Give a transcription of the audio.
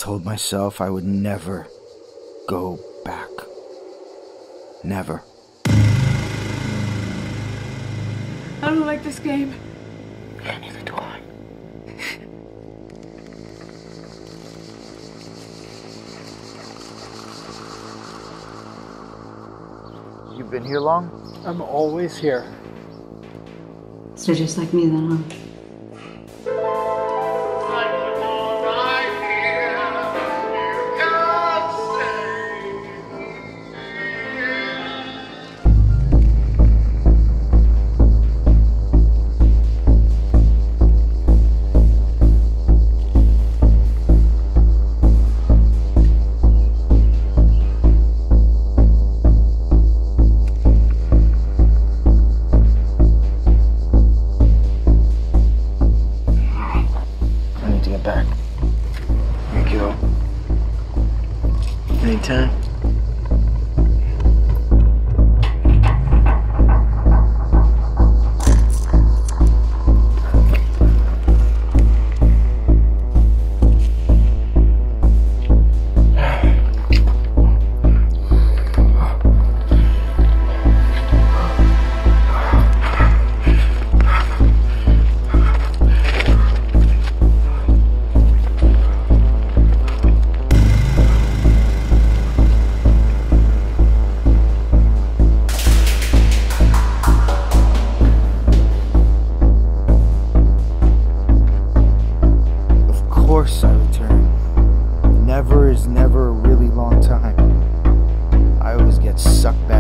told myself I would never go back. Never. I don't like this game. Yeah, neither do I. You've been here long? I'm always here. So just like me then, huh? Anytime. Never is never a really long time. I always get sucked back